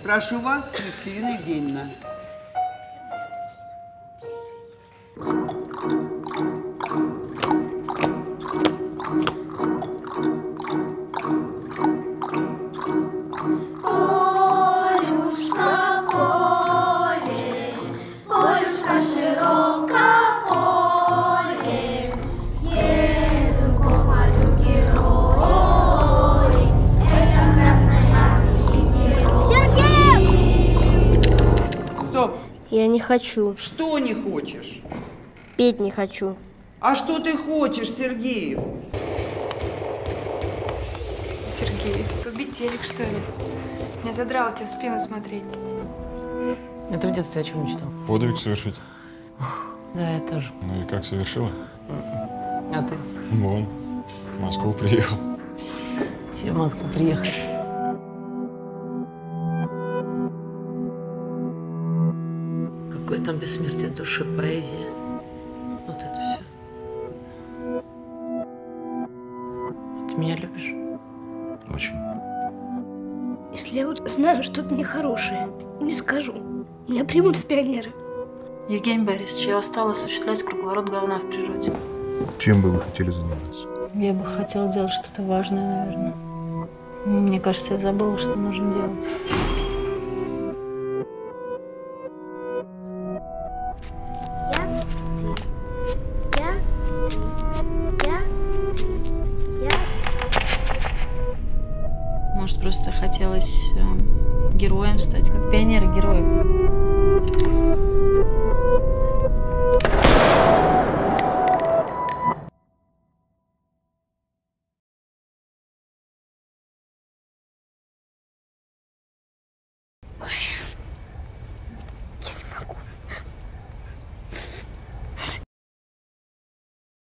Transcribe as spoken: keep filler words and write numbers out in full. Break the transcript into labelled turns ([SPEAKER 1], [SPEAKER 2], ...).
[SPEAKER 1] Прошу вас, Екатерина Евгеньевна.
[SPEAKER 2] Полюшка, поле, полюшка, широко поле, едут по полю герои, это Красной Армии герои.
[SPEAKER 1] Сергей! Стоп!
[SPEAKER 3] Я не хочу.
[SPEAKER 1] Что не хочешь?
[SPEAKER 3] Петь не хочу.
[SPEAKER 1] А что ты хочешь, Сергеев?
[SPEAKER 4] Сергей, вруби телек, что ли? Меня задрало тебе в спину смотреть.
[SPEAKER 5] А ты в детстве о чем мечтал?
[SPEAKER 6] Подвиг совершить.
[SPEAKER 5] Да, я тоже.
[SPEAKER 6] Ну и как совершила?
[SPEAKER 5] А ты?
[SPEAKER 6] Вон, в Москву приехал.
[SPEAKER 5] Все в Москву приехали. Какое там бессмертие души, поэзия. Вот это все. Ты меня любишь?
[SPEAKER 6] Очень.
[SPEAKER 3] Если я вот знаю что-то нехорошее, не скажу. Меня примут в пионеры.
[SPEAKER 4] Евгений Борисович, я устала осуществлять круговорот говна в природе.
[SPEAKER 7] Чем бы вы хотели заниматься?
[SPEAKER 4] Я бы хотела делать что-то важное, наверное. Мне кажется, я забыла, что нужно делать.
[SPEAKER 3] Я, ты, я, ты, я, ты, я.
[SPEAKER 4] Может, просто хотелось э, героем стать, как пионер-герой.